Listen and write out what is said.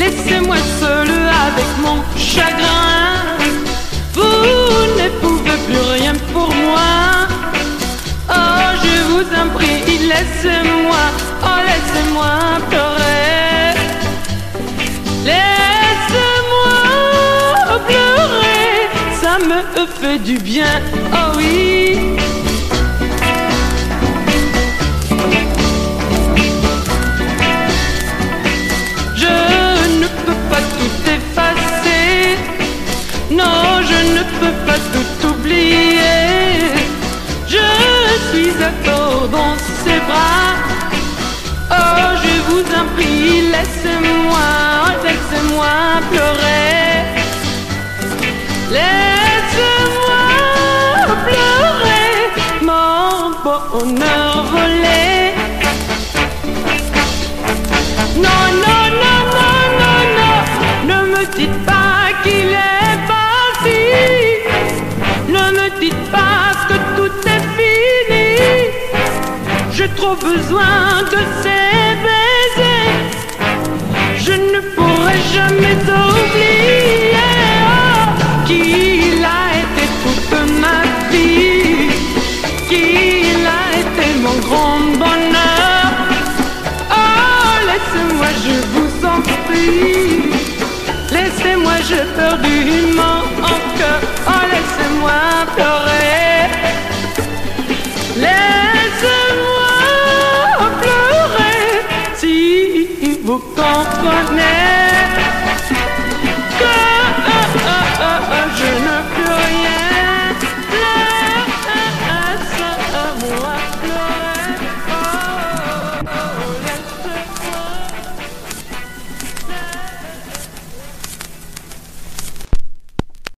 Laissez-moi seul avec mon chagrin. Vous ne pouvez plus rien pour moi. Oh, je vous en prie, laissez-moi, oh laissez-moi pleurer. Laissez-moi pleurer, ça me fait du bien, oh oui. Je ne peux pas tout effacer, non, je ne peux pas tout oublier. Je suis encore dans ses bras. Oh, je vous en prie, laissez-moi, oh, laissez-moi pleurer. Laissez-moi pleurer mon bonheur volé. Non, non, non, non, non, non, ne me dites pas qu'il est parti. Ne me dites pas que tout est fini. J'ai trop besoin de ces baisers. Je ne pourrai jamais oublier qu'il a été toute ma vie, qu'il a été mon grand bonheur. Oh, laissez-moi, je vous en prie. Laissez-moi, j'ai perdu mon cœur. Oh, laissez-moi pleurer. Laissez-moi pleurer si vous comprenez.